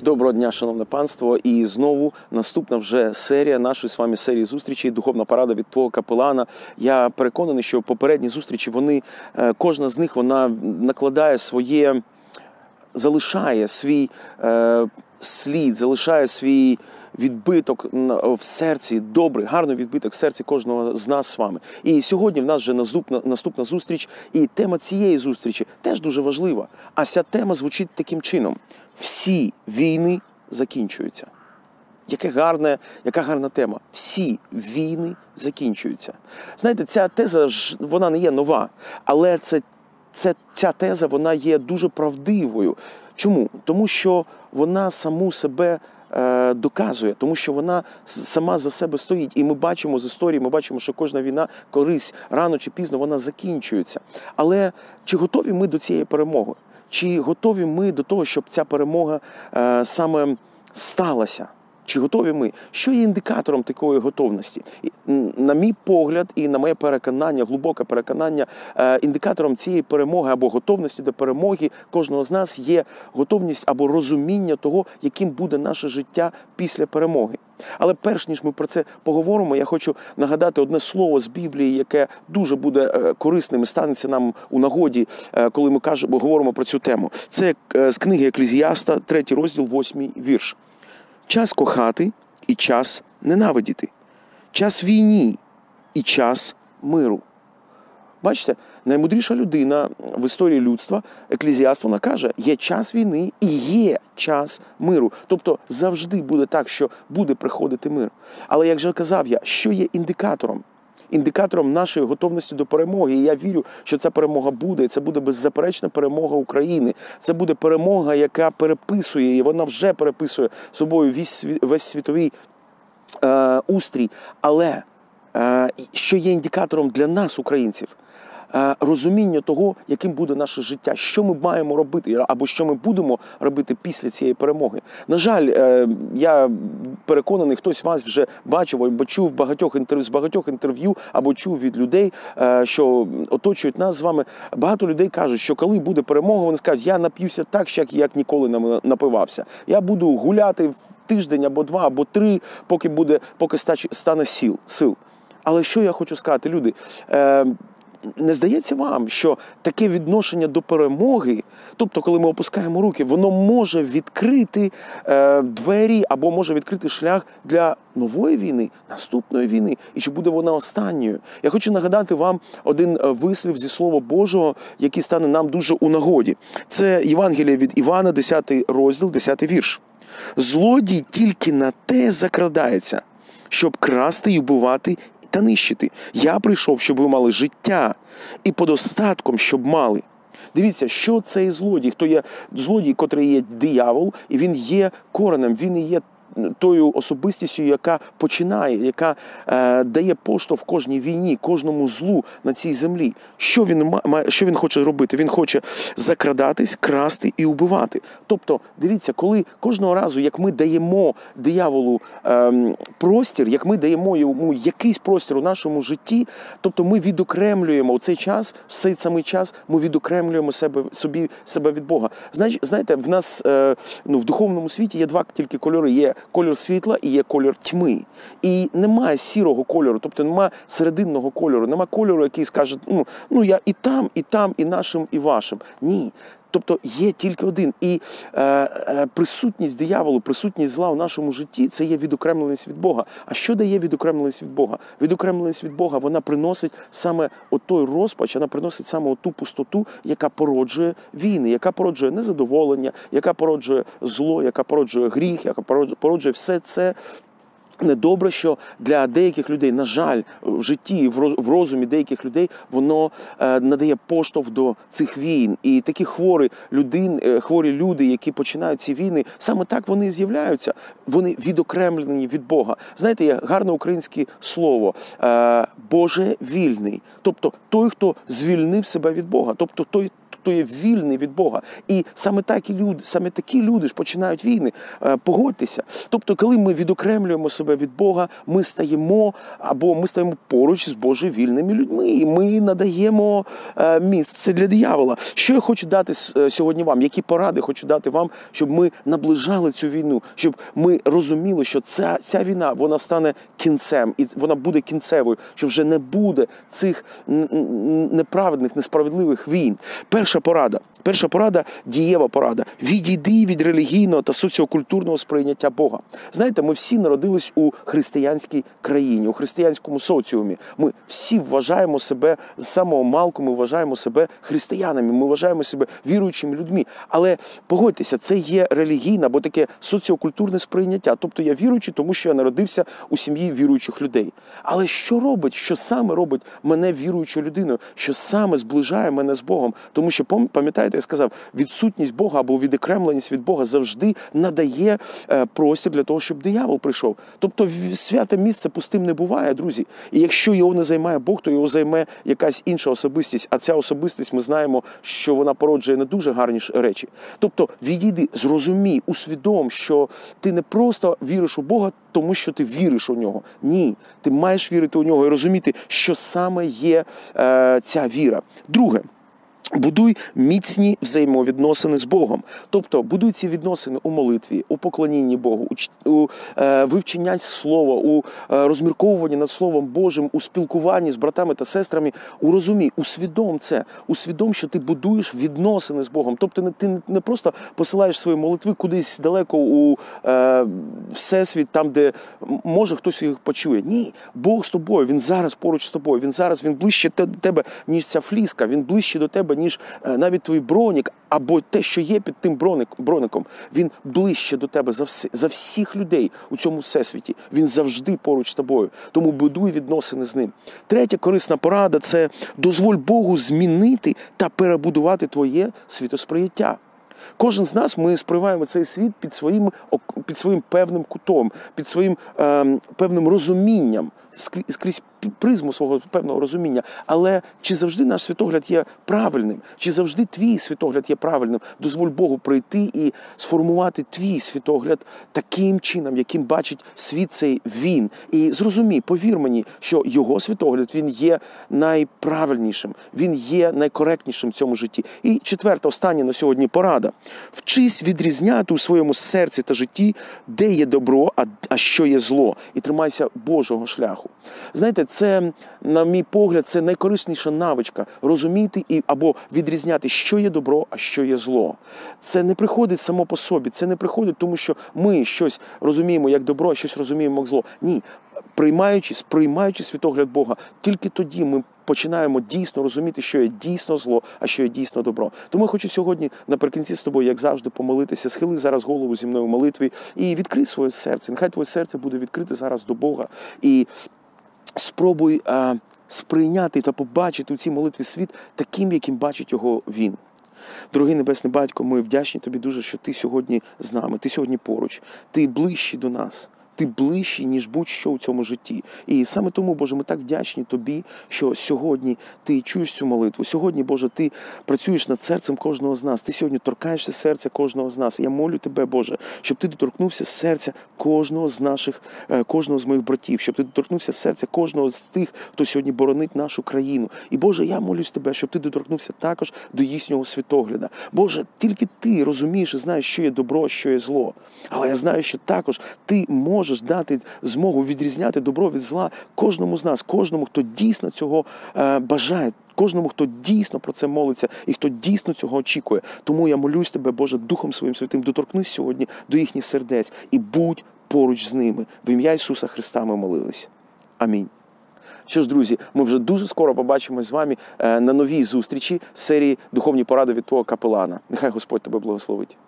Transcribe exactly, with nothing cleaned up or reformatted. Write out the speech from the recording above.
Доброго дня, шановне панство. І знову наступна вже серія нашої з вами серії зустрічей «Духовна порада від твого капелана». Я переконаний, що попередні зустрічі, вони, кожна з них, вона накладає своє, залишає свій е, слід, залишає свій відбиток в серці, добрий, гарний відбиток в серці кожного з нас з вами. І сьогодні в нас вже наступна, наступна зустріч, і тема цієї зустрічі теж дуже важлива. А ця тема звучить таким чином. Всі війни закінчуються. Яке гарне, яка гарна тема. Всі війни закінчуються. Знаєте, ця теза, вона не є нова, але це, це, ця теза, вона є дуже правдивою. Чому? Тому що вона саму себе е, доказує, тому що вона сама за себе стоїть. І ми бачимо з історії, ми бачимо, що кожна війна, колись, рано чи пізно, вона закінчується. Але чи готові ми до цієї перемоги? Чи готові ми до того, щоб ця перемога е, саме сталася? Чи готові ми? Що є індикатором такої готовності? На мій погляд і на моє переконання, глибоке переконання, е, індикатором цієї перемоги або готовності до перемоги кожного з нас є готовність або розуміння того, яким буде наше життя після перемоги. Але перш ніж ми про це поговоримо, я хочу нагадати одне слово з Біблії, яке дуже буде корисним і станеться нам у нагоді, коли ми кажемо, говоримо про цю тему. Це з книги Еклезіаста, третій розділ, восьмий вірш. Час кохати і час ненавидіти. Час війні і час миру. Бачите, наймудріша людина в історії людства, Еклезіаст, вона каже, є час війни і є час миру. Тобто завжди буде так, що буде приходити мир. Але, як же казав я, що є індикатором? Індикатором нашої готовності до перемоги. І я вірю, що ця перемога буде. І це буде беззаперечна перемога України. Це буде перемога, яка переписує, і вона вже переписує собою весь, весь світовий е, устрій. Але е, що є індикатором для нас, українців? Розуміння того, яким буде наше життя, що ми маємо робити, або що ми будемо робити після цієї перемоги. На жаль, я переконаний, хтось вас вже бачив, або чув багатьох інтерв'ю, з багатьох інтерв'ю, або чув від людей, що оточують нас з вами. Багато людей кажуть, що коли буде перемога, вони скажуть, я нап'юся так, як, як ніколи не напивався. Я буду гуляти тиждень, або два, або три, поки, буде, поки стане сил, сил. Але що я хочу сказати, люди? Не здається вам, що таке відношення до перемоги, тобто коли ми опускаємо руки, воно може відкрити е, двері або може відкрити шлях для нової війни, наступної війни, і чи буде вона останньою? Я хочу нагадати вам один вислів зі Слова Божого, який стане нам дуже у нагоді. Це Євангеліє від Івана, десятий розділ, десятий вірш. «Злодій тільки на те закрадається, щоб красти і вбивати та нищити. Я прийшов, щоб ви мали життя, і подостатком, щоб мали». Дивіться, що цей злодій, хто є злодій, котрий є диявол, і він є коренем, він і є тою особистістю, яка починає, яка е, дає поштовх кожній війні, кожному злу на цій землі. Що він, що він хоче робити? Він хоче закрадатись, красти і убивати. Тобто, дивіться, коли кожного разу, як ми даємо дияволу е, простір, як ми даємо йому якийсь простір у нашому житті, тобто ми відокремлюємо у цей час, в цей самий час ми відокремлюємо себе, собі, себе від Бога. Знаєте, в нас е, ну, в духовному світі є два тільки кольори. Є кольор світла і є кольор тьми. І немає сірого кольору, тобто немає серединного кольору, немає кольору, який скаже, ну, ну я і там, і там, і нашим, і вашим. Ні. Тобто є тільки один. І е, е, присутність дияволу, присутність зла в нашому житті – це є відокремленість від Бога. А що дає відокремленість від Бога? Відокремленість від Бога, вона приносить саме отой розпач, вона приносить саме оту пустоту, яка породжує війни, яка породжує незадоволення, яка породжує зло, яка породжує гріх, яка породжує все це. Недобре, що для деяких людей, на жаль, в житті, в розумі деяких людей, воно е, надає поштовх до цих війн. І такі хворі, людин, е, хворі люди, які починають ці війни, саме так вони і з'являються. Вони відокремлені від Бога. Знаєте, є гарне українське слово е, «божевільний». Тобто той, хто звільнив себе від Бога. Тобто той, хто є вільний від Бога. І саме такі люди, саме такі люди ж починають війни. Погодьтеся. Тобто, коли ми відокремлюємо себе від Бога, ми стаємо або ми стаємо поруч з божевільними людьми, і ми надаємо місце для диявола. Що я хочу дати сьогодні вам? Які поради хочу дати вам, щоб ми наближали цю війну, щоб ми розуміли, що ця, ця війна, вона стане кінцем, і вона буде кінцевою, що вже не буде цих неправедних, несправедливих війн. Перша порада. Перша порада – дієва порада. Відійди від релігійного та соціокультурного сприйняття Бога. Знаєте, ми всі народились у християнській країні, у християнському соціумі. Ми всі вважаємо себе, з самого малку ми вважаємо себе християнами, ми вважаємо себе віруючими людьми. Але погодьтеся, це є релігійне або таке соціокультурне сприйняття. Тобто я віруючий, тому що я народився у сім'ї віруючих людей. Але що робить, що саме робить мене віруючою людиною? Що саме зближає мене з Богом? Тому що, пам'ятаєте, я сказав, відсутність Бога або відокремленість від Бога завжди надає простір для того, щоб диявол прийшов. Тобто святе місце пустим не буває, друзі. І якщо його не займає Бог, то його займе якась інша особистість. А ця особистість, ми знаємо, що вона породжує не дуже гарні речі. Тобто відійди, зрозумій, усвідом, що ти не просто віриш у Бога, тому що ти віриш у нього. Ні, ти маєш вірити у нього і розуміти, що саме є е, ця віра. Друге. Будуй міцні взаємовідносини з Богом. Тобто, будуй ці відносини у молитві, у поклонінні Богу, у, у е, вивченні слова, у е, розмірковуванні над Словом Божим, у спілкуванні з братами та сестрами. Урозумій, усвідом це. Усвідом, що ти будуєш відносини з Богом. Тобто, не, ти не просто посилаєш свої молитви кудись далеко у е, всесвіт, там, де може хтось їх почує. Ні, Бог з тобою, Він зараз поруч з тобою. Він зараз, Він ближче до тебе, ніж ця фліска. Він ближче до тебе, ніж навіть твій бронік, або те, що є під тим броник, броником. Він ближче до тебе за, всі, за всіх людей у цьому всесвіті. Він завжди поруч з тобою. Тому будуй відносини з ним. Третя корисна порада – це дозволь Богу змінити та перебудувати твоє світосприйняття. Кожен з нас, ми сприймаємо цей світ під своїм, під своїм певним кутом, під своїм е, певним розумінням, скрізь призму свого певного розуміння. Але чи завжди наш світогляд є правильним? Чи завжди твій світогляд є правильним? Дозволь Богу прийти і сформувати твій світогляд таким чином, яким бачить світ цей Він. І зрозумій, повір мені, що його світогляд, він є найправильнішим, він є найкоректнішим в цьому житті. І четверта, остання на сьогодні порада. Вчись відрізняти у своєму серці та житті, де є добро, а, а що є зло. І тримайся Божого шляху. Знаєте, це, на мій погляд, це найкорисніша навичка – розуміти і, або відрізняти, що є добро, а що є зло. Це не приходить само по собі, це не приходить тому, що ми щось розуміємо як добро, а щось розуміємо як зло. Ні, приймаючи, сприймаючи світогляд Бога, тільки тоді ми починаємо дійсно розуміти, що є дійсно зло, а що є дійсно добро. Тому я хочу сьогодні наприкінці з тобою, як завжди, помолитися. Схили зараз голову зі мною в молитві і відкрий своє серце. Нехай твоє серце буде відкрите зараз до Бога. І спробуй а, сприйняти та побачити у цій молитві світ таким, яким бачить його Він. Дорогий Небесний Батько, ми вдячні Тобі дуже, що Ти сьогодні з нами, Ти сьогодні поруч, Ти ближчий до нас. Ти ближчий, ніж будь-що у цьому житті. І саме тому, Боже, ми так вдячні Тобі, що сьогодні Ти чуєш цю молитву. Сьогодні, Боже, Ти працюєш над серцем кожного з нас. Ти сьогодні торкаєшся серця кожного з нас. Я молю Тебе, Боже, щоб Ти доторкнувся серця кожного з наших, кожного з моїх братів, щоб Ти доторкнувся серця кожного з тих, хто сьогодні боронить нашу країну. І, Боже, я молюсь Тебе, щоб Ти доторкнувся також до їхнього світогляда. Боже, тільки Ти розумієш і знаєш, що є добро, що є зло. Але я знаю, що також Ти можеш Можеш дати змогу відрізняти добро від зла кожному з нас, кожному, хто дійсно цього е, бажає, кожному, хто дійсно про це молиться і хто дійсно цього очікує. Тому я молюсь Тебе, Боже, Духом Своїм Святим, доторкнись сьогодні до їхніх сердець і будь поруч з ними. В ім'я Ісуса Христа ми молились. Амінь. Що ж, друзі, ми вже дуже скоро побачимось з вами на новій зустрічі серії «Духовні поради від твого капелана». Нехай Господь тебе благословить.